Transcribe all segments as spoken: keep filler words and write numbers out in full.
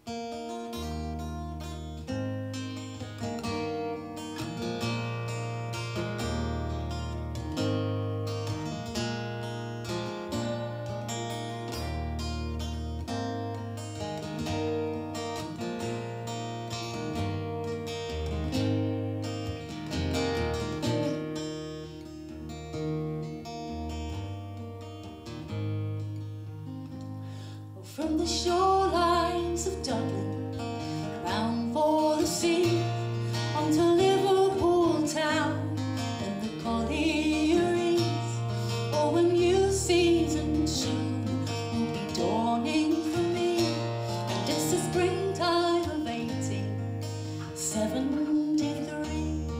From the shorelines of Dublin, round for the sea, onto Liverpool town and the collieries. Oh, when new season soon will be dawning for me, and it's the springtime of eighteen seventy-three.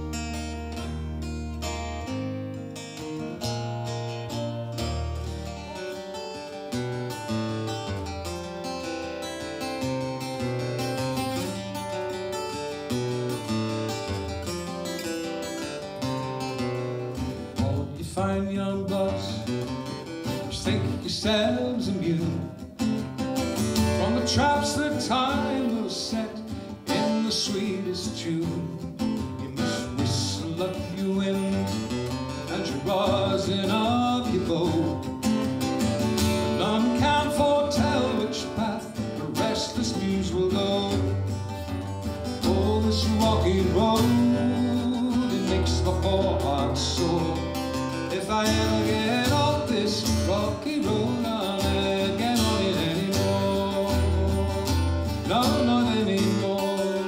Fine young bucks, which think yourselves immune from the traps that time will set in the sweetest tune. You must whistle up your wind and your rosin of your bow. None can foretell which path the restless muse will go. Oh, this rocky road, it makes my poor heart sore. If I ever get off this rocky road, I'll never get on it anymore. No, not anymore.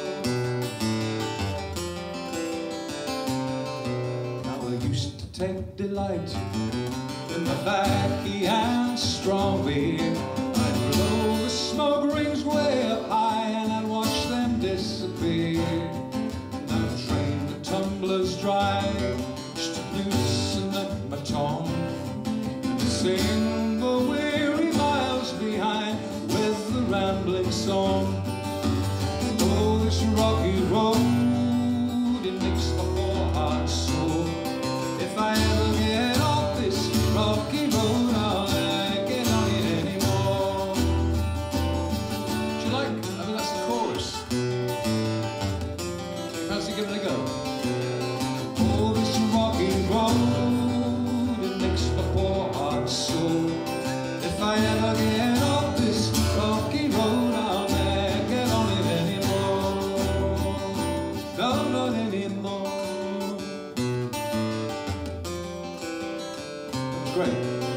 Now I used to take delight in the backhand strong beer. I'd blow the smoke rings way up high and I'd watch them disappear. And I'd drain the tumblers dry, loosen up my tongue and sing the weary miles behind with the rambling song. Oh, this rocky road, it makes my poor heart sore. If I ever get off this rocky road, I'll never get on it anymore. Do you like, I mean that's the chorus. Fancy giving it a go? Oh, this rocky road, it makes my poor heart sore. If I ever get off this rocky road, I'll never get on it anymore. No, not anymore. Great.